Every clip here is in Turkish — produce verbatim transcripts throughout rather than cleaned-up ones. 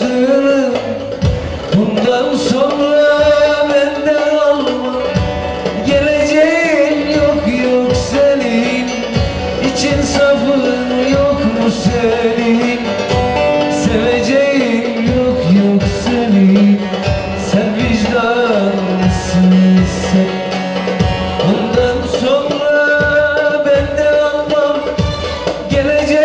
aşkını bundan sonra benden alma. Geleceğin yok yok senin, için safın yok mu senin? Seveceğin yok yok senin, sen vicdanlısın sen. Bundan sonra benden almam.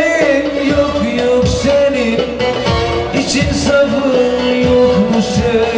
Geleceğin yok yok senin, için safın yok mu senin?